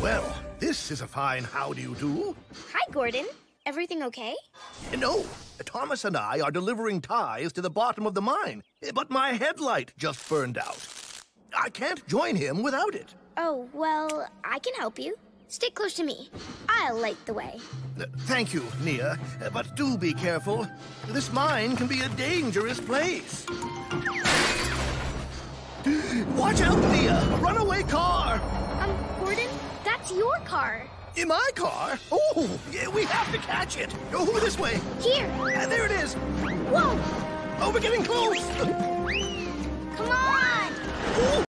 Well, this is a fine how do you do. Hi, Gordon. Everything okay? No, Thomas and I are delivering ties to the bottom of the mine, but my headlight just burned out. I can't join him without it. Oh, well, I can help you. Stick close to me. I'll light the way. Thank you, Nia, but do be careful. This mine can be a dangerous place. Watch out, Nia! A runaway car! Gordon, that's your car. In my car? Oh, yeah, we have to catch it. Oh, this way. Here. There it is. Whoa! Oh, we're getting close. Come on! Ooh.